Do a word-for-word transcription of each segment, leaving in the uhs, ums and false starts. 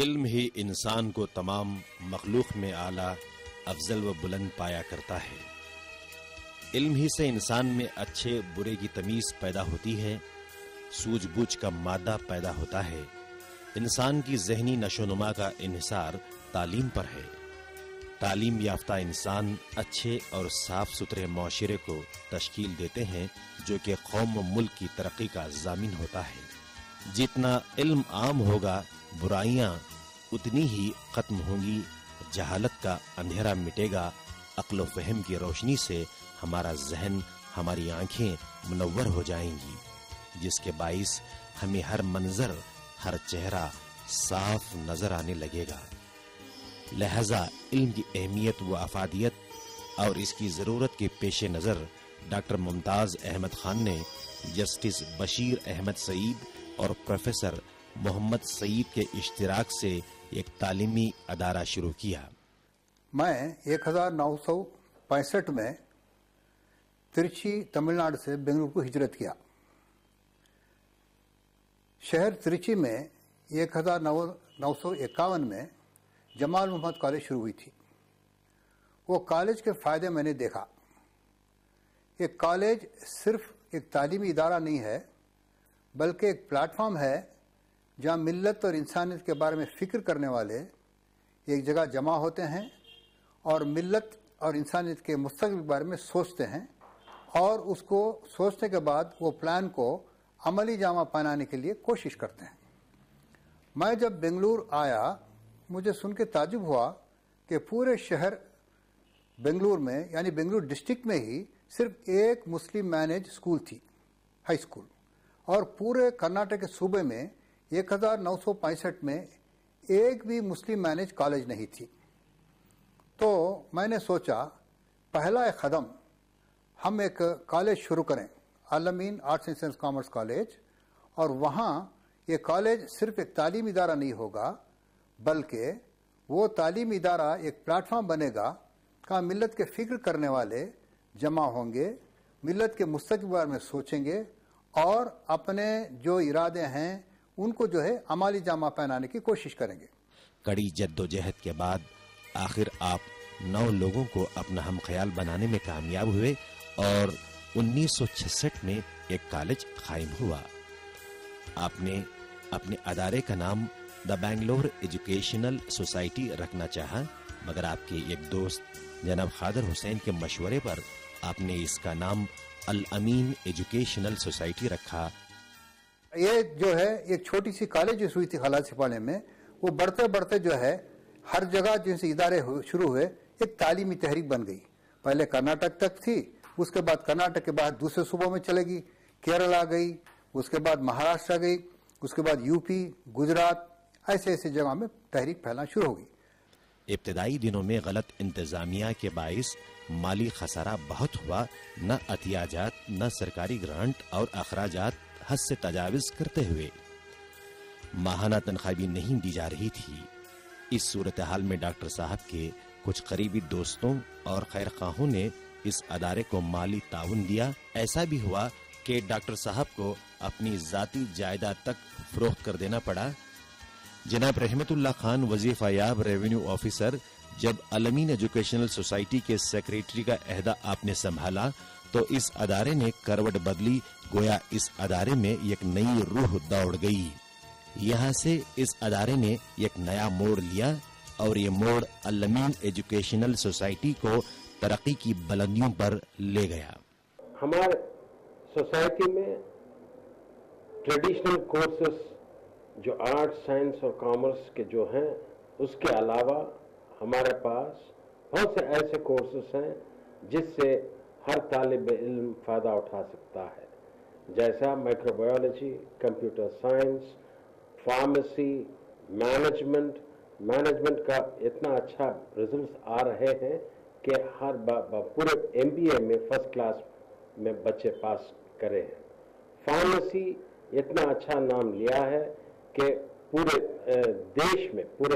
علم ہی انسان کو تمام مخلوق میں اعلیٰ افضل و بلند پایا کرتا ہے۔ علم ہی سے انسان میں اچھے برے کی تمیز پیدا ہوتی ہے، سوجھ بوجھ کا مادہ پیدا ہوتا ہے۔ انسان کی ذہنی نشو و نما کا انحصار تعلیم پر ہے۔ تعلیم یافتہ انسان اچھے اور صاف ستھرے معاشرے کو تشکیل دیتے ہیں جو کہ قوم و ملک کی ترقی کا ضامن ہوتا ہے۔ جتنا علم عام ہوگا برائیاں اتنی ہی ختم ہوں گی، جہالت کا اندھیرا مٹے گا، عقل و فہم کی روشنی سے ہمارا ذہن، ہماری آنکھیں منور ہو جائیں گی، جس کے باعث ہمیں ہر منظر، ہر چہرہ صاف نظر آنے لگے گا۔ لہذا علم کی اہمیت و افادیت اور اس کی ضرورت کے پیش نظر ڈاکٹر ممتاز احمد خان نے جسٹس بشیر احمد سعید اور پروفیسر محمد سعید کے اشتراک سے ایک تعلیمی ادارہ شروع کیا۔ میں ایک ہزار نو سو پینسٹھ میں ترچی تمل ناڈو سے بنگلور کو ہجرت کیا۔ شہر ترچی میں ایک ہزار نو سو اکاون میں جمال محمد کالج شروع ہوئی تھی۔ وہ کالج کے فائدے میں نے دیکھا۔ یہ کالج صرف ایک تعلیمی ادارہ نہیں ہے بلکہ ایک پلیٹ فارم ہے جہاں ملت اور انسانیت کے بارے میں فکر کرنے والے ایک جگہ جمع ہوتے ہیں اور ملت اور انسانیت کے مستقبل کے بارے میں سوچتے ہیں، اور اس کو سوچنے کے بعد وہ پلان کو عملی جامہ پہنانے کے لیے کوشش کرتے ہیں۔ میں جب بنگلور آیا مجھے سن کے تعجب ہوا کہ پورے شہر بنگلور میں یعنی بنگلور ڈسٹرکٹ میں ہی صرف ایک مسلم مینج اسکول تھی، ہائی اسکول، اور پورے کرناٹک کے صوبے میں ایک ہزار نو سو پینسٹھ میں ایک بھی مسلم مینج کالج نہیں تھی۔ تو میں نے سوچا پہلا ایک قدم ہم ایک کالج شروع کریں، Al-Ameen arts and science commerce college, اور وہاں یہ کالج صرف ایک تعلیمی ادارہ نہیں ہوگا بلکہ وہ تعلیمی ادارہ ایک پلیٹ فارم بنے گا کہ ملت کے فکر کرنے والے جمع ہوں گے، ملت کے مستقبل بارے میں سوچیں گے اور اپنے جو ارادے ہیں ان کو جو ہے عملی جامہ پہنانے کی کوشش کریں گے۔ کڑی جد و جہد کے بعد آخر آپ نو لوگوں کو اپنا ہم خیال بنانے میں کامیاب ہوئے اور انیس سو چھسٹھ میں ایک کالج قائم ہوا۔ آپ نے اپنے ادارے کا نام دا بنگلور ایجوکیشنل سوسائٹی رکھنا چاہا، مگر آپ کے ایک دوست جناب خادر حسین کے مشورے پر آپ نے اس کا نام الامین ایجوکیشنل سوسائٹی رکھا۔ یہ جو ہے ایک چھوٹی سی کالج جو ہوئی تھی خلاص سپانے میں، وہ بڑھتے بڑھتے جو ہے ہر جگہ جن ادارے شروع ہوئے ایک تعلیمی تحریک بن گئی۔ پہلے کرناٹک تک تھی، اس کے بعد کرناٹک کے بعد دوسرے صوبوں میں چلے گی، کیرلا گئی، اس کے بعد مہاراشٹر گئی، اس کے بعد یو پی، گجرات، ایسے ایسے جگہ میں تحریک پھیلنا شروع ہو گئی۔ ابتدائی دنوں میں غلط انتظامیہ کے باعث مالی خسارہ بہت ہوا، نہ عطیہ جات نہ سرکاری گرانٹ اور اخراجات حد سے تجاوز کرتے ہوئے ماہانہ تنخواہ بھی نہیں دی جا رہی تھی۔ اس صورتحال میں ڈاکٹر صاحب کے کچھ قریبی دوستوں اور خیر خواہوں نے اس ادارے کو مالی تعاون دیا۔ ایسا بھی ہوا کہ ڈاکٹر صاحب کو اپنی ذاتی جائیداد تک فروخت کر دینا پڑا۔ جناب رحمت اللہ خان وظیفہ یاب ریونیو آفیسر جب الامین ایجوکیشنل سوسائٹی کے سیکریٹری کا عہدہ آپ نے سنبھالا تو اس ادارے نے کروٹ بدلی، گویا اس ادارے میں ایک نئی روح دوڑ گئی۔ یہاں سے اس ادارے نے ایک نیا موڑ لیا اور یہ موڑ الامین ایجوکیشنل سوسائٹی کو ترقی کی بلندیوں پر لے گیا۔ ہمارے سوسائٹی میں ٹریڈیشنل کورسز جو آرٹ، سائنس اور کامرس کے جو ہیں، اس کے علاوہ ہمارے پاس بہت سے ایسے کورسز ہیں جس سے ہر طالب علم فائدہ اٹھا سکتا ہے، جیسا microbiology, computer science, pharmacy, management management کا اتنا اچھا ریزلٹس آ رہے ہیں کہ ہر با با پورے ایم بی اے میں فرسٹ کلاس میں بچے پاس کرے ہیں۔ فارمیسی اتنا اچھا نام لیا ہے کہ پورے دیش میں، پورے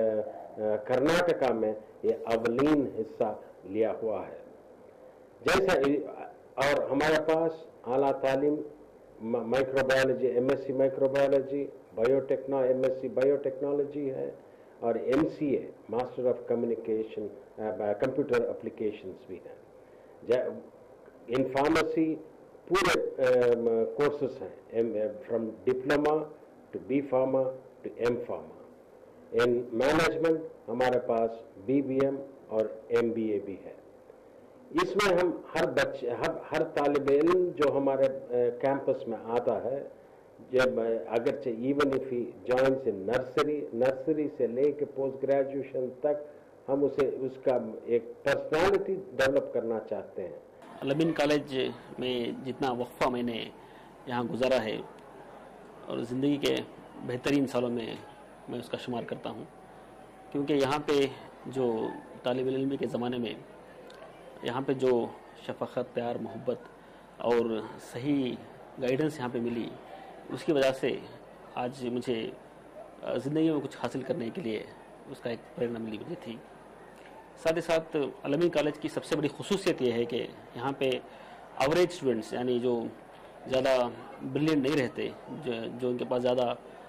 کرناٹکا میں یہ اولین حصہ لیا ہوا ہے۔ جیسا اور ہمارے پاس اعلیٰ تعلیم، microbiology, M S C microbiology, biotechnology M S C biotechnology है और M C A master of communication computer applications भी हैं। इन फार्मेसी पूरे कोर्सेस हैं, from diploma to B pharma to M pharma. In management हमारे पास B B M और M B A भी है। इसमें हम हर बच्चे हर हर तालिब इल्म जो हमारे कैंपस में आता है, जब अगरचे even if he joins in nursery nursery से लेके पोस्ट ग्रेजुएशन तक हम उसे उसका एक पर्सनालिटी डेवलप करना चाहते हैं। अल-अमीन कॉलेज में जितना वक्फा मैंने यहाँ गुजारा है और ज़िंदगी के बेहतरीन सालों में मैं उसका शुमार करता हूँ, क्योंकि यहाँ पे जो तालिब इल्म के ज़माने में यहाँ पे जो शफ़क़त, प्यार, मोहब्बत और सही गाइडेंस यहाँ पे मिली, उसकी वजह से आज मुझे ज़िंदगी में कुछ हासिल करने के लिए उसका एक प्रेरणा मिली मुझे थी। साथ ही साथ अल-अमीन कॉलेज की सबसे बड़ी खुसूसियत ये है कि यहाँ पे एवरेज स्टूडेंट्स, यानी जो ज़्यादा ब्रिलियंट नहीं रहते, जो जो उनके पास ज़्यादा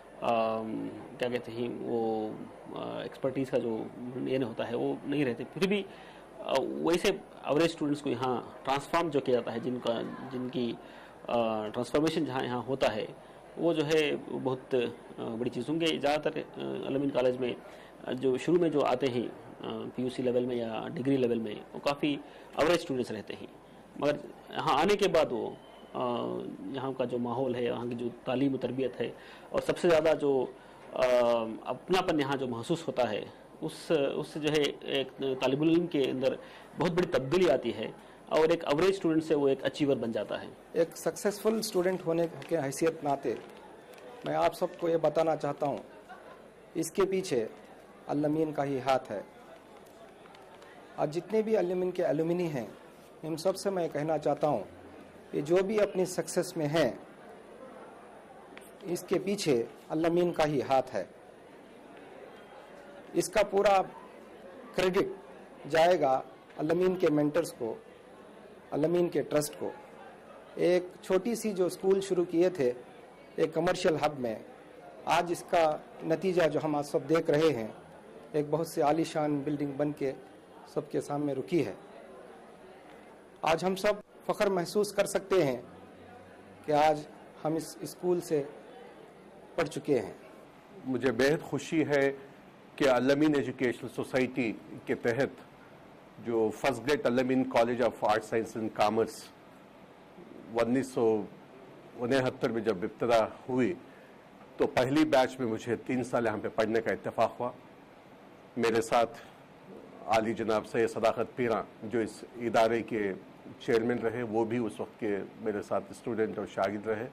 क्या कहते हैं वो एक्सपर्टीज़ का जो ये होता है वो नहीं रहते, फिर भी वैसे एवरेज स्टूडेंट्स को यहाँ ट्रांसफॉर्म जो किया जाता है, जिनका जिनकी ट्रांसफॉर्मेशन जहाँ यहाँ होता है, वो जो है बहुत बड़ी चीज़ होंगे। ज़्यादातर अल-अमीन कॉलेज में जो शुरू में जो आते हैं पीयूसी लेवल में या डिग्री लेवल में, वो काफ़ी एवरेज स्टूडेंट्स रहते हैं, मगर यहाँ आने के बाद वो यहाँ का जो माहौल है, यहाँ की जो तालीम और तरबियत है, और सबसे ज़्यादा जो अपनापन यहाँ जो महसूस होता है, उस उससे जो है एक तालिबुल इल्म के अंदर बहुत बड़ी तब्दीली आती है और एक एवरेज स्टूडेंट से वो एक अचीवर बन जाता है। एक सक्सेसफुल स्टूडेंट होने के हैसियत नाते मैं आप सबको ये बताना चाहता हूँ, इसके पीछे अल-अमीन का ही हाथ है। आज जितने भी अल-अमीन के एलुमिनी हैं, इन सब से मैं कहना चाहता हूँ कि जो भी अपनी सक्सेस में हैं, इसके पीछे अल-अमीन का ही हाथ है। इसका पूरा क्रेडिट जाएगा अल-अमीन के मेंटर्स को, अल-अमीन के ट्रस्ट को। एक छोटी सी जो स्कूल शुरू किए थे एक कमर्शियल हब में, आज इसका नतीजा जो हम आज सब देख रहे हैं, एक बहुत से आलीशान बिल्डिंग बन के सबके सामने रुकी है। आज हम सब फ़ख्र महसूस कर सकते हैं कि आज हम इस स्कूल से पढ़ चुके हैं। मुझे बेहद खुशी है कि अल-अमीन एजुकेशनल सोसाइटी के तहत जो first grade Al-Ameen college of art science and commerce उन्नीस सौ उनहत्तर में जब इब्तिदा हुई, तो पहली बैच में मुझे तीन साल यहाँ पे पढ़ने का इत्तेफाक हुआ। मेरे साथ आली जनाब सैयद सदाकत पीरा जो इस इदारे के चेयरमैन रहे, वो भी उस वक्त के मेरे साथ स्टूडेंट और शागिर्द रहे।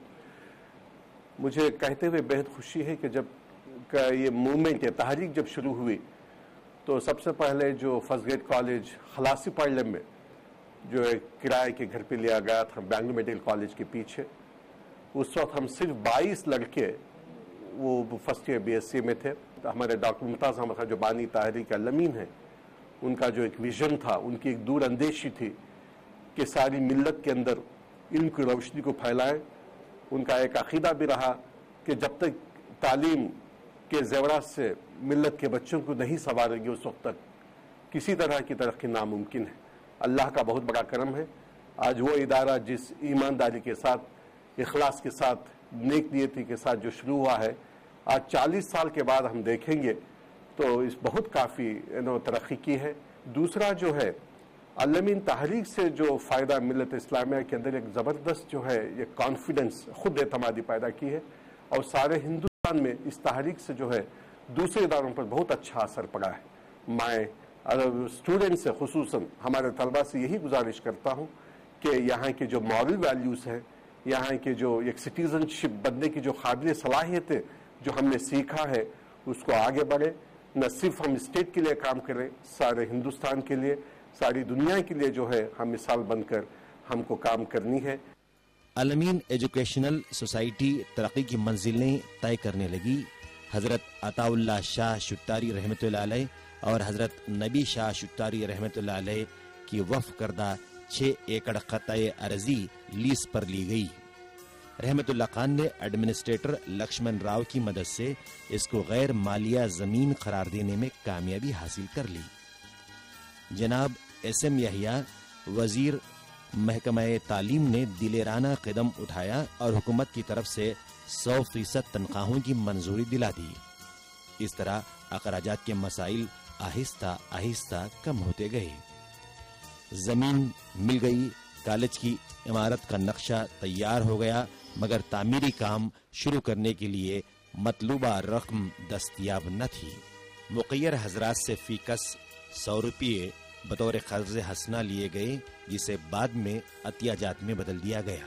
मुझे कहते हुए बेहद खुशी है कि जब का ये मूवमेंट, ये तहरीक जब शुरू हुई, तो सबसे पहले जो फर्स्ट ग्रेड कॉलेज खलासी पार्लम में जो एक किराए के घर पे लिया गया था बैंगलोर मेडिकल कॉलेज के पीछे, उस वक्त हम सिर्फ बाईस लड़के वो first year B S C में थे। तो हमारे डॉक्टर मुमताज़ अहमद खान जो बानी तहरीक अल-अमीन है, उनका जो एक विजन था, उनकी एक दूर अंदेशी थी कि सारी मिल्लत के अंदर इल्म की रोशनी को फैलाएं। उनका एक अकीदा भी रहा कि जब तक तालीम के ज़ेवरात से मिल्लत के बच्चों को नहीं संवारेंगे, उस वक्त तक किसी तरह की तरक्की नामुमकिन है। अल्लाह का बहुत बड़ा करम है, आज वो इदारा जिस ईमानदारी के साथ, इखलास के साथ, नेक नियति के साथ जो शुरू हुआ है, आज चालीस साल के बाद हम देखेंगे तो इस बहुत काफ़ी नो तरक्की की है। दूसरा जो है अल-अमीन तहरीक से जो फ़ायदा मिल्लत इस्लामिया के अंदर एक ज़बरदस्त जो है ये कॉन्फिडेंस, खुद एतमादी पैदा की है, और सारे हिंदुस्तान में इस तहरीक से जो है दूसरे इदारों पर बहुत अच्छा असर पड़ा है। मैं स्टूडेंट से खुसूसन हमारे तलबा से यही गुजारिश करता हूँ कि यहाँ के जो मॉरल वैल्यूज़ हैं, यहाँ के जो एक सिटीज़नशिप बनने की जो काबिल सलाहियतें जो हमने सीखा है, उसको आगे बढ़े। न सिर्फ हम स्टेट के लिए काम करें, सारे हिंदुस्तान के लिए, सारी दुनिया के लिए जो है हम मिसाल बनकर हमको काम करनी है। अल-अमीन एजुकेशनल सोसाइटी तरक्की की मंजिलें तय करने लगी। हज़रत अताउल्लाह शाह शुत्तारी रहमतुल्लाह अलैह और हज़रत नबी शाह शुत्तारी रहमतुल्लाह अलैह की वफ़ करदा छः एकड़ क़ताए अर्ज़ी लीज पर ली गई। رحمت اللہ خان نے ایڈمنسٹریٹر لکشمن راؤ کی مدد سے اس کو غیر مالیہ زمین قرار دینے میں کامیابی حاصل کر لی. جناب ایس ایم یحییٰ وزیر محکمہ تعلیم نے دلیرانہ قدم اٹھایا اور حکومت کی طرف سے سو فیصد تنخواہوں کی منظوری دلا دی. اس طرح اخراجات کے مسائل آہستہ آہستہ کم ہوتے گئے. زمین مل گئی، کالج کی عمارت کا نقشہ تیار ہو گیا، مگر تعمیری کام شروع کرنے کے لیے مطلوبہ رقم دستیاب نہ تھی. مقیر حضرات سے فی کس سو روپیے بطور قرض حسنہ لیے گئے، جسے بعد میں عطیہ جات میں بدل دیا گیا.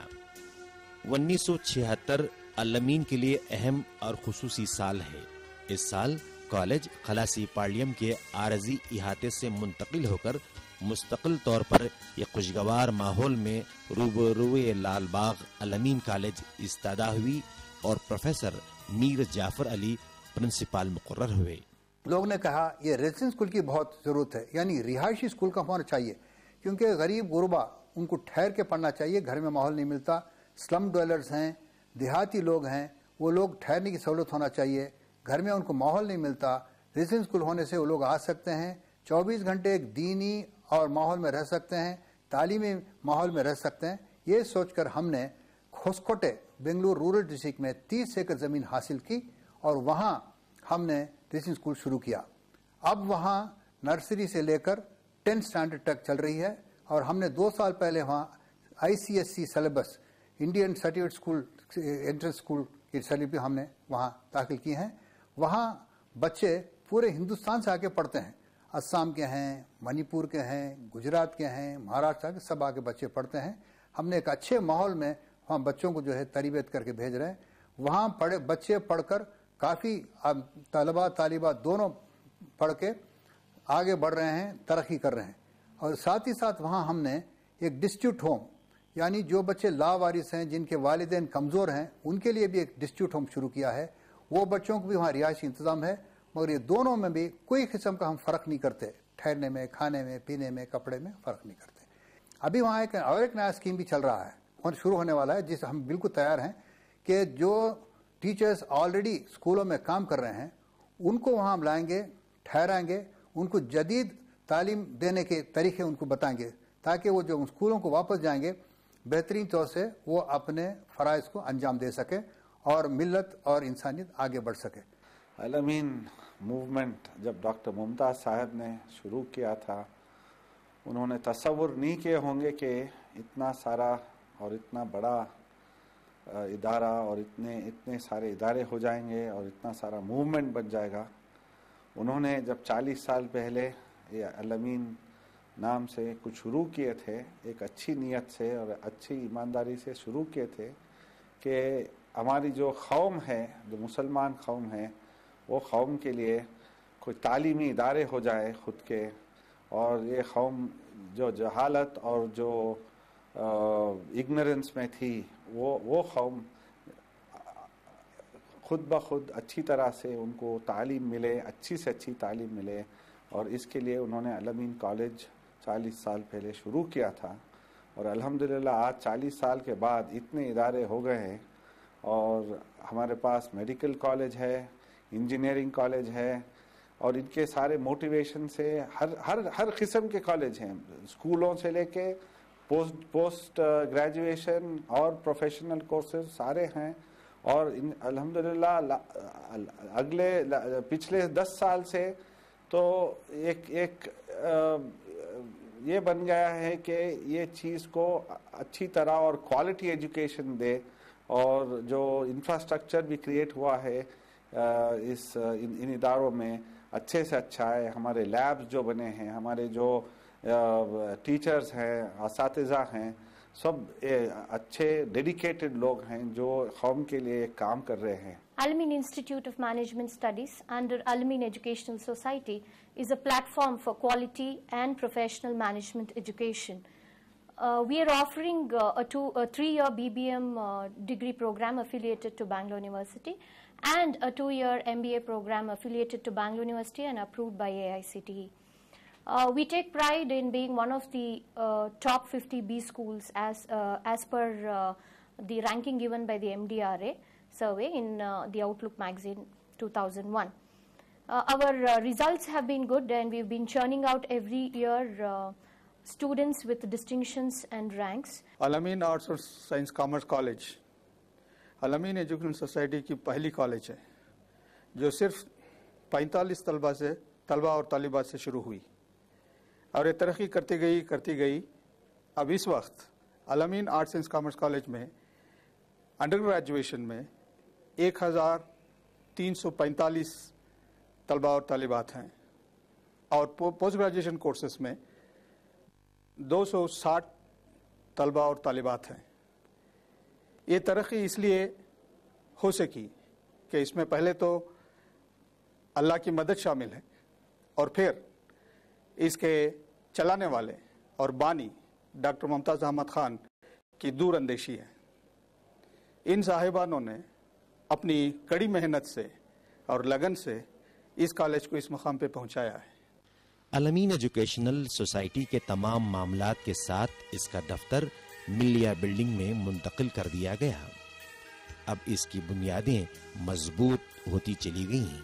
انیس سو چھہتر الامین کے لیے اہم اور خصوصی سال ہے. اس سال کالج خلاصی پارلیم کے عارضی احاطے سے منتقل ہو کر مستقل طور پر یہ خوشگوار ماحول میں روبروئے لال باغ الامین کالج استادہ ہوئی اور پروفیسر میر جعفر علی پرنسپال مقرر ہوئے. لوگ نے کہا یہ ریزیڈنس اسکول کی بہت ضرورت ہے، یعنی رہائشی اسکول کا ہونا چاہیے، کیونکہ غریب غربا ان کو ٹھہر کے پڑھنا چاہیے، گھر میں ماحول نہیں ملتا. سلم ڈویلرز ہیں، دیہاتی لوگ ہیں، وہ لوگ ٹھہرنے کی سہولت ہونا چاہیے، گھر میں ان کو ماحول نہیں ملتا. ریزیڈنس اسکول ہونے سے وہ لوگ آ سکتے ہیں، چوبیس گھنٹے ایک دینی اور ماحول میں رہ سکتے ہیں، تعلیمی ماحول میں رہ سکتے ہیں. یہ سوچ کر ہم نے ہوسکوٹے بنگلور رورل ڈسٹرکٹ میں تیس ایکڑ زمین حاصل کی اور وہاں ہم نے ریزیڈنس اسکول شروع کیا. اب وہاں نرسری سے لے کر ٹینتھ اسٹینڈرڈ تک چل رہی ہے، اور ہم نے دو سال پہلے وہاں I C S C syllabus Indian certificate school entrance school کی سلیبس ہم نے وہاں داخل کی ہیں. وہاں بچے پورے ہندوستان سے آ کے پڑھتے ہیں، آسام کے ہیں، منی پور کے ہیں، گجرات کے ہیں، مہاراشٹر کے، سب آ کے بچے پڑھتے ہیں. ہم نے ایک اچھے ماحول میں وہاں بچوں کو جو ہے تربیت کر کے بھیج رہے ہیں. وہاں پڑھے بچے پڑھ کر کافی طلبہ طالبات دونوں پڑھ کے آگے بڑھ رہے ہیں، ترقی کر رہے ہیں. اور ساتھ ہی ساتھ وہاں ہم نے ایک ڈسٹریکٹ ہوم، یعنی جو بچے لاوارث ہیں، جن کے والدین کمزور ہیں، ان کے لیے بھی ایک ڈسٹریکٹ ہوم شروع کیا ہے. وہ بچوں کو بھی وہاں رہائشی انتظام ہے، مگر یہ دونوں میں بھی کوئی قسم کا ہم فرق نہیں کرتے، ٹھہرنے میں، کھانے میں، پینے میں، کپڑے میں فرق نہیں کرتے. ابھی وہاں ایک اور ایک نیا اسکیم بھی چل رہا ہے اور شروع ہونے والا ہے، جس ہم بالکل تیار ہیں کہ جو ٹیچرز آلریڈی اسکولوں میں کام کر رہے ہیں ان کو وہاں ہم لائیں گے، ٹھہرائیں گے، ان کو جدید تعلیم دینے کے طریقے ان کو بتائیں گے، تاکہ وہ جو اسکولوں کو واپس جائیں گے بہترین طور سے وہ اپنے فرائض کو انجام دے سکے اور ملت اور انسانیت آگے بڑھ سکے. الامین موومنٹ جب ڈاکٹر ممتاز صاحب نے شروع کیا تھا، انہوں نے تصور نہیں کیے ہوں گے کہ اتنا سارا اور اتنا بڑا ادارہ اور اتنے اتنے سارے ادارے ہو جائیں گے اور اتنا سارا موومنٹ بن جائے گا. انہوں نے جب چالیس سال پہلے یہ الامین نام سے کچھ شروع کیے تھے، ایک اچھی نیت سے اور اچھی ایمانداری سے شروع کیے تھے کہ ہماری جو قوم ہے، جو مسلمان قوم ہے، وہ قوم کے لیے کوئی تعلیمی ادارے ہو جائے خود کے، اور یہ قوم جو جہالت اور جو اگنورنس میں تھی، وہ وہ قوم خود بخود اچھی طرح سے ان کو تعلیم ملے، اچھی سے اچھی تعلیم ملے. اور اس کے لیے انہوں نے الامین کالج چالیس سال پہلے شروع کیا تھا، اور الحمدللہ آج چالیس سال کے بعد اتنے ادارے ہو گئے ہیں، اور ہمارے پاس میڈیکل کالج ہے، انجینئرنگ کالج ہے، اور ان کے سارے موٹیویشن سے ہر ہر ہر قسم کے کالج ہیں، اسکولوں سے لے کے پوسٹ پوسٹ گریجویشن اور پروفیشنل کورسز سارے ہیں. اور الحمدللہ اگلے پچھلے دس سال سے تو ایک ایک یہ بن گیا ہے کہ یہ چیز کو اچھی طرح اور کوالٹی ایجوکیشن دے، اور جو انفراسٹرکچر بھی کریٹ ہوا ہے اس ان اداروں میں اچھے سے اچھا ہے. ہمارے لیبز جو بنے ہیں، ہمارے جو ٹیچرز ہیں، اساتذہ ہیں، سب اچھے ڈیڈیکیٹڈ لوگ ہیں جو قوم کے لیے کام کر رہے ہیں. Al-Ameen Institute of Management Studies under Al-Ameen Educational Society is a platform for quality and professional management education. Uh, we are offering uh, a, two, a three-year B B M uh, degree program affiliated to Bangalore University and a two-year M B A program affiliated to Bangalore University and approved by A I C T E. Uh, we take pride in being one of the uh, top fifty B schools as uh, as per uh, the ranking given by the M D R A survey in uh, the Outlook magazine two thousand one. Uh, our uh, results have been good, and we've been churning out every year uh, students with distinctions and ranks. Al-Ameen Arts and Science Commerce College Al-Ameen Education Society की पहली college है जो सिर्फ पैंतालीस तलबा से तलबा और तालिबात से शुरू हुई और ये तरक्की करती गई करती गई अब इस वक्त Al-Ameen Arts and Commerce College में अंडर ग्रेजुएशन में एक हज़ार तीन सौ पैंतालीस तलबा और तालिबात हैं और पोस्ट ग्रेजुएशन कोर्सेस में दो सौ साठ तलबा और तालिबात हैं। ये तरक्की इसलिए हो सकी कि इसमें पहले तो अल्लाह की मदद शामिल है और फिर इसके चलाने वाले और बानी डॉक्टर मुमताज़ अहमद खान की दूर अंदेशी है। इन साहिबानों ने अपनी कड़ी मेहनत से और लगन से इस कॉलेज को इस मुकाम पे पहुंचाया है। अल-अमीन एजुकेशनल सोसाइटी के तमाम मामलात के साथ इसका दफ्तर मिलिया बिल्डिंग में मुंतकिल कर दिया गया। अब इसकी बुनियादें मजबूत होती चली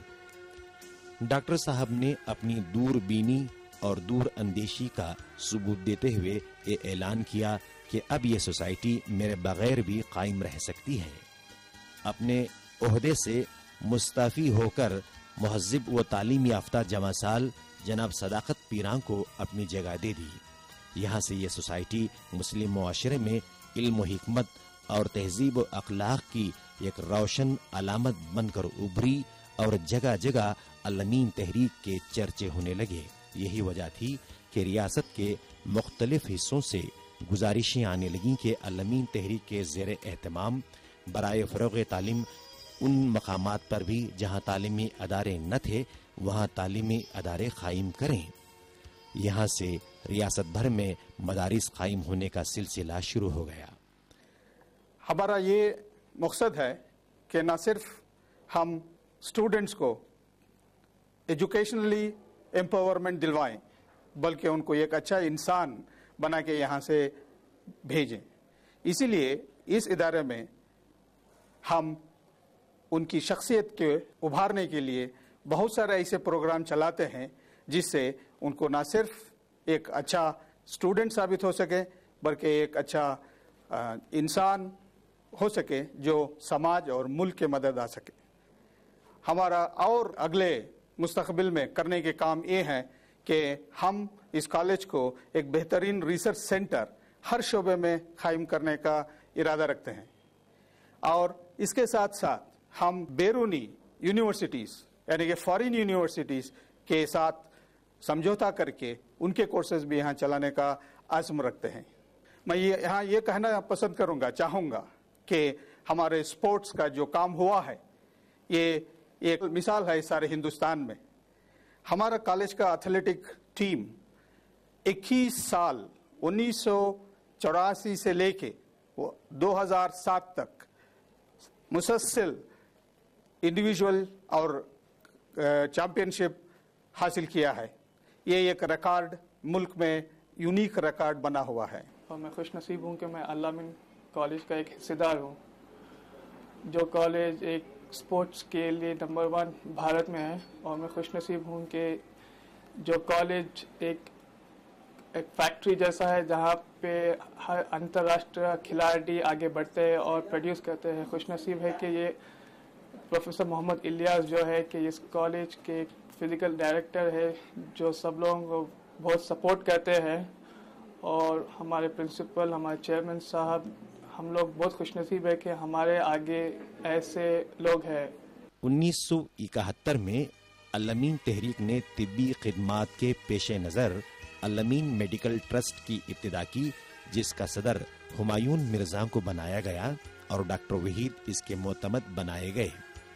गईं। डॉक्टर साहब ने अपनी दूरबीनी और दूर अंदेशी का सबूत देते हुए ये ऐलान किया कि अब ये सोसाइटी मेरे बगैर भी कायम रह सकती है। अपने ओहदे से मुस्तफ़ी होकर मुहज़्ज़िब व तालीम याफ्ता जमासाल जनाब सदाकत पीरां को अपनी जगह दे दी। यहाँ से ये सोसाइटी मुस्लिम मुआशरे में इल्म व हिकमत और तहजीब व अखलाक की एक रोशन अलामत बनकर उभरी और जगह जगह अल-अमीन तहरीक के चर्चे होने लगे। यही वजह थी कि रियासत के मुख्तलिफ हिस्सों से गुजारिशें आने लगीं कि अल-अमीन तहरीक के ज़ेर एहतमाम बराए फ़रोग़ तालीम उन मकामात पर भी जहाँ तालीमी अदारे न थे वहाँ तालीमी अदारे कायम करें। यहाँ से रियासत भर में मदारिस कायम होने का सिलसिला शुरू हो गया। हमारा ये मकसद है कि न सिर्फ हम स्टूडेंट्स को एजुकेशनली एम्पावरमेंट दिलवाएं बल्कि उनको एक अच्छा इंसान बना के यहाँ से भेजें। इसीलिए इस इदारे में हम उनकी शख्सियत के उभारने के लिए बहुत सारे ऐसे प्रोग्राम चलाते हैं जिससे उनको न सिर्फ एक अच्छा स्टूडेंट साबित हो सके बल्कि एक अच्छा इंसान हो सके जो समाज और मुल्क के मदद आ सके। हमारा और अगले मुस्तकबिल में करने के काम ये हैं कि हम इस कॉलेज को एक बेहतरीन रिसर्च सेंटर हर शोबे में कायम करने का इरादा रखते हैं और इसके साथ साथ हम बैरूनी यूनिवर्सिटीज़ यानी कि फॉरेन यूनिवर्सिटीज़ के साथ समझौता करके उनके कोर्सेज भी यहाँ चलाने का आज़म रखते हैं। मैं ये यहाँ ये कहना पसंद करूँगा चाहूँगा कि हमारे स्पोर्ट्स का जो काम हुआ है ये एक मिसाल है सारे हिंदुस्तान में। हमारा कॉलेज का एथलेटिक टीम इक्कीस साल उन्नीस सौ चौरासी से लेके दो हज़ार सात तक मुसलसल इंडिविजुअल और चैंपियनशिप हासिल किया है। ये एक रिकॉर्ड मुल्क में यूनिक रिकॉर्ड बना हुआ है। और मैं खुश नसीब हूँ कि मैं अल-अमीन कॉलेज का एक हिस्सेदार हूँ, जो कॉलेज एक स्पोर्ट्स के लिए नंबर वन भारत में है। और मैं खुश नसीब हूँ कि जो कॉलेज एक एक फैक्ट्री जैसा है जहाँ पे हर अंतर्राष्ट्रीय खिलाड़ी आगे बढ़ते हैं और प्रोड्यूस करते हैं। खुश नसीब है कि ये प्रोफेसर मोहम्मद इलियास जो है कि इस कॉलेज के फिजिकल डायरेक्टर है जो सब लोगों को बहुत सपोर्ट करते हैं और हमारे प्रिंसिपल हमारे चेयरमैन साहब हम लोग बहुत खुशनसीब है कि हमारे आगे ऐसे लोग हैं। उन्नीस सौ इकहत्तर में अल-अमीन तहरीक ने तिब्बी खिदमात के पेश नज़र अल-अमीन मेडिकल ट्रस्ट की इब्तिदा की, जिसका सदर हुमायून मिर्जा को बनाया गया और डॉक्टर वहीद इसके मोतमद बनाए गए।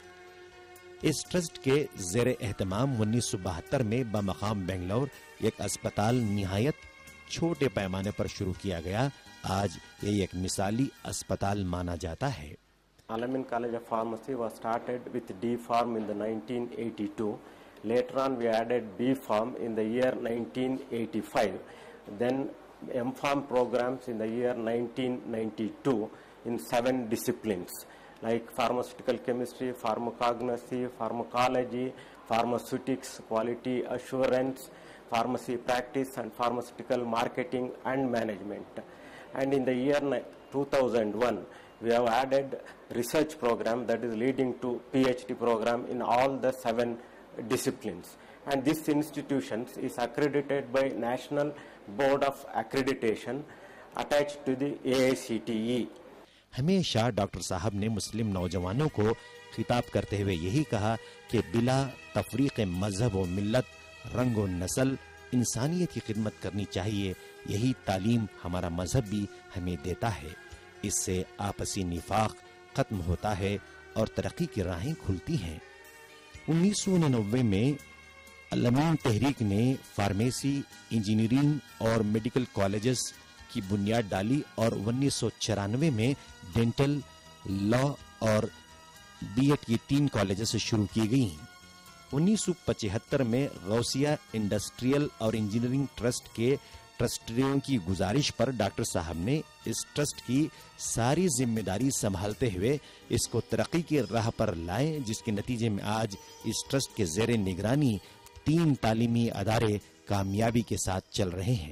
इस ट्रस्ट के ज़ेर एहतमाम उन्नीस सौ बहत्तर में बमकाम बेंगलोर एक अस्पताल निहायत छोटे पैमाने पर शुरू किया गया। आज ये एक मिसाली अस्पताल माना जाता है। Al-Ameen College of Pharmacy was started with D Pharm in the nineteen eighty-two. Later on we added B Pharm in the year nineteen eighty-five. Then M Pharm programs in the year nineteen ninety-two. in seven disciplines like pharmaceutical chemistry, pharmacognosy, pharmacology, pharmaceutics, quality assurance, pharmacy practice, and pharmaceutical marketing and management. And in the year two thousand one, we have added research program that is leading to PhD program in all the seven disciplines. And this institution is accredited by National Board of Accreditation attached to the A I C T E. ہمیشہ doctor صاحب نے مسلم نوجوانوں کو خطاب کرتے ہوئے یہی کہا کہ بلا تفریق مذہب و ملت، رنگ و نسل انسانیت کی خدمت کرنی چاہیے. یہی تعلیم ہمارا مذہب بھی ہمیں دیتا ہے. اس سے آپسی نفاق ختم ہوتا ہے اور ترقی کی راہیں کھلتی ہیں. انیس سو ننانوے میں الامین تحریک نے فارمیسی، انجینئرنگ اور میڈیکل کالجز کی بنیاد ڈالی اور انیس سو چورانوے میں ڈینٹل، لا اور بی ایڈ کی تین کالجز شروع کی گئیں. انیس سو پچہتر میں غوثیہ انڈسٹریل اور انجینئرنگ ٹرسٹ کے ٹرسٹیوں کی گزارش پر ڈاکٹر صاحب نے اس ٹرسٹ کی ساری ذمہ داری سنبھالتے ہوئے اس کو ترقی کی راہ پر لائے، جس کے نتیجے میں آج اس ٹرسٹ کے زیر نگرانی تین تعلیمی ادارے کامیابی کے ساتھ چل رہے ہیں.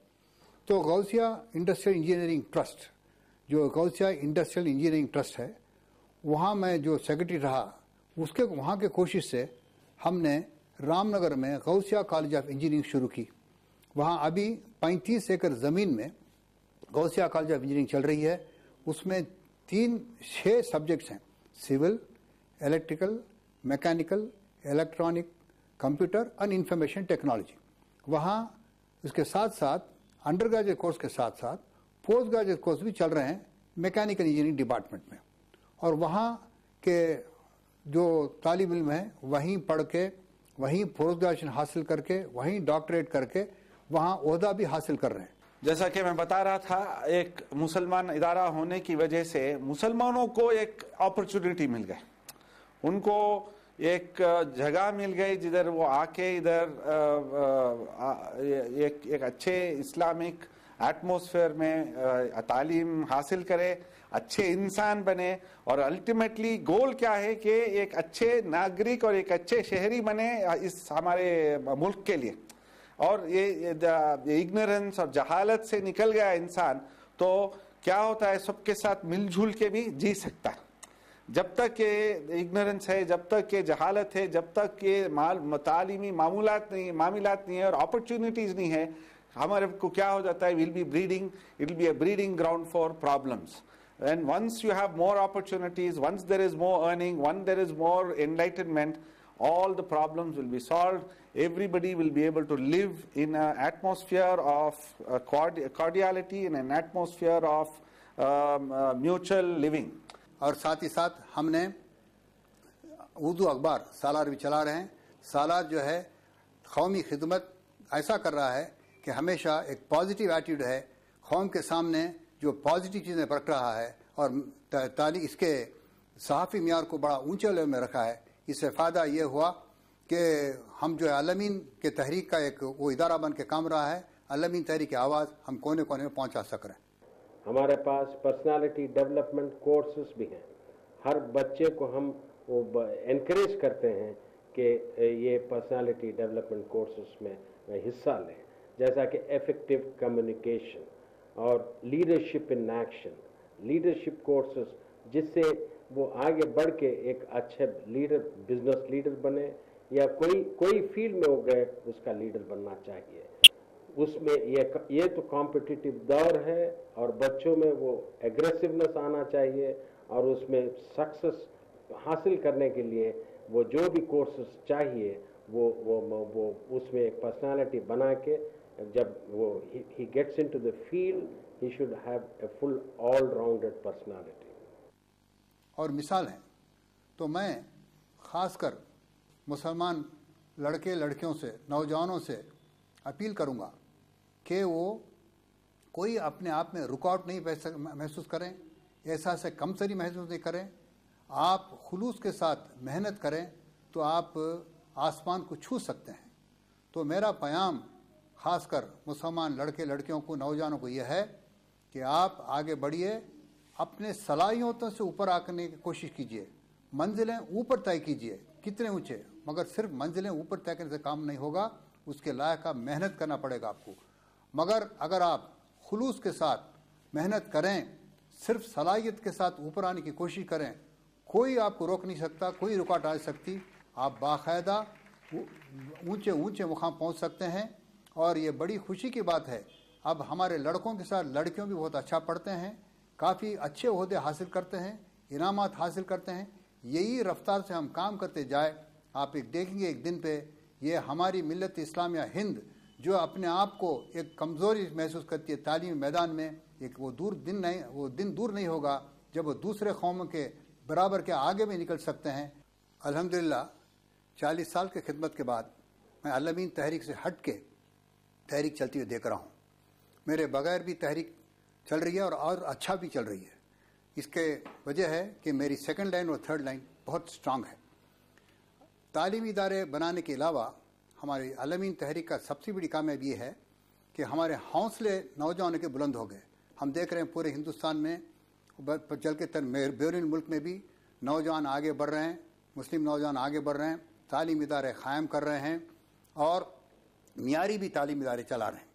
تو غوثیہ انڈسٹریل انجینئرنگ ٹرسٹ، جو غوثیہ انڈسٹریل انجینئرنگ ٹرسٹ ہے، وہاں میں جو سیکرٹری رہا، اس کے وہاں کے کوشش سے ہم نے رام نگر میں غوثیہ کالج آف انجینئرنگ شروع کی. وہاں ابھی پینتیس ایکڑ زمین میں غوثیہ کالج آف انجینئرنگ چل رہی ہے. اس میں تین چھ سبجیکٹس ہیں: civil, electrical, mechanical, electronic, computer and information technology. وہاں اس کے ساتھ ساتھ انڈر گریجویٹ کورس کے ساتھ ساتھ پوسٹ گریجویٹ کورس بھی چل رہے ہیں میکینیکل انجینئرنگ ڈپارٹمنٹ میں. اور وہاں کے جو طالب علم ہیں وہیں پڑھ کے، وہیں پوسٹ گریجویشن حاصل کر کے، وہیں ڈاکٹریٹ کر کے وہاں عہدہ بھی حاصل کر رہے ہیں. جیسا کہ میں بتا رہا تھا، ایک مسلمان ادارہ ہونے کی وجہ سے مسلمانوں کو ایک اپرچونٹی مل گئی، ان کو ایک جگہ مل گئی جدھر وہ آ کے ادھر ایک ایک اچھے اسلامک ایٹماسفیئر میں تعلیم حاصل کرے، اچھے انسان بنے، اور الٹیمیٹلی گول کیا ہے کہ ایک اچھے ناگرک اور ایک اچھے شہری بنے اس ہمارے ملک کے لیے. اور یہ اگنورنس اور جہالت سے نکل گیا انسان تو کیا ہوتا ہے، سب کے ساتھ مل جل کے بھی جی سکتا ہے. جب تک کہ اگنورنس ہے، جب تک کہ جہالت ہے، جب تک کہ تعلیمی معمولات نہیں معاملات نہیں ہے اور اپرچونٹیز نہیں ہے، ہمارے کو کیا ہو جاتا ہے، will be breeding it will be a breeding ground for problems. And once you have more opportunities, once there is more earning, when there is more enlightenment, all the problems will be solved. Everybody will be able to live in an atmosphere of uh, cordi- cordiality, in an atmosphere of um, uh, mutual living. اور ساتھ ہی ساتھ ہم نے اردو اخبار سالار بھی چلا رہے ہیں. سالار جو ہے قومی خدمت ایسا کر رہا ہے کہ ہمیشہ ایک پازیٹیو ایٹیٹیوڈ ہے، قوم کے سامنے جو پازیٹیو چیزیں رکھ رہا ہے اور تعلیم اس کے صحافی معیار کو بڑا اونچے لیول میں رکھا ہے. اس سے فائدہ یہ ہوا کہ ہم جو ہے الامین کے تحریک کا ایک وہ ادارہ بن کے کام رہا ہے. الامین تحریک کی آواز ہم کونے کونے میں پہنچا سک رہے ہیں. ہمارے پاس پرسنالٹی ڈیولپمنٹ کورسز بھی ہیں. ہر بچے کو ہم انکریج کرتے ہیں کہ یہ پرسنالٹی ڈیولپمنٹ کورسز میں حصہ لیں، جیسا کہ ایفیکٹو کمیونیکیشن اور leadership in action, leadership courses, جس سے وہ آگے بڑھ کے ایک اچھے لیڈر، بزنس لیڈر بنے یا کوئی کوئی فیلڈ میں ہو گئے اس کا لیڈر بننا چاہیے. اس میں یہ یہ تو کمپٹیٹیو دور ہے اور بچوں میں وہ ایگریسونیس آنا چاہیے، اور اس میں سکسیس حاصل کرنے کے لیے وہ جو بھی کورسز چاہیے وہ وہ وہ اس میں ایک پرسنالٹی بنا کے جب وہ he gets into the field he should have a full all rounded personality. اور مثال ہیں تو میں خاص کر مسلمان لڑکے لڑکیوں سے، نوجوانوں سے اپیل کروں گا کہ وہ کوئی اپنے آپ میں رکاوٹ نہیں محسوس کریں، احساس کمتری محسوس نہیں کریں. آپ خلوص کے ساتھ محنت کریں تو آپ آسمان کو چھو سکتے ہیں. تو میرا پیام خاص کر مسلمان لڑکے لڑکیوں کو، نوجوانوں کو یہ ہے کہ آپ آگے بڑھیے، अपने सलाहियतों से ऊपर आने की कोशिश कीजिए, मंजिलें ऊपर तय कीजिए, कितने ऊंचे, मगर सिर्फ मंजिलें ऊपर तय करने से काम नहीं होगा, उसके लायक आप मेहनत करना पड़ेगा आपको। मगर अगर आप खुलूस के साथ मेहनत करें, सिर्फ सलाहियत के साथ ऊपर आने की कोशिश करें, कोई आपको रोक नहीं सकता, कोई रुकावट आ सकती, आप बाकायदा ऊंचे ऊंचे मुकाम पहुंच सकते हैं। और ये बड़ी खुशी की बात है, अब हमारे लड़कों के साथ लड़कियों भी बहुत अच्छा पढ़ते हैं, काफ़ी अच्छे ओहदे हासिल करते हैं, इनामात हासिल करते हैं। यही रफ्तार से हम काम करते जाए, आप एक देखेंगे एक दिन पे ये हमारी मिल्लत इस्लामिया हिंद जो अपने आप को एक कमज़ोरी महसूस करती है तालीमी मैदान में, एक वो दूर दिन नहीं वो दिन दूर नहीं होगा जब वो दूसरे कौमों के बराबर के आगे भी निकल सकते हैं। अल्हम्दुलिल्लाह चालीस साल की खिदमत के बाद मैं अल-अमीन तहरीक से हट के तहरीक चलती हुई देख रहा हूँ। मेरे बगैर भी तहरीक चल रही है और और अच्छा भी चल रही है। इसके वजह है कि मेरी सेकंड लाइन और थर्ड लाइन बहुत स्ट्रांग है। तालीमी इदारे बनाने के अलावा हमारी अल-अमीन तहरीक का सबसे बड़ी कामयाबी ये है कि हमारे हौसले नौजवानों के बुलंद हो गए। हम देख रहे हैं पूरे हिंदुस्तान में चल के तर बैरून मुल्क में भी नौजवान आगे बढ़ रहे हैं, मुस्लिम नौजवान आगे बढ़ रहे हैं, तालीमी इदारे क़ायम कर रहे हैं और मियारी भी तालीमी इदारे चला रहे हैं।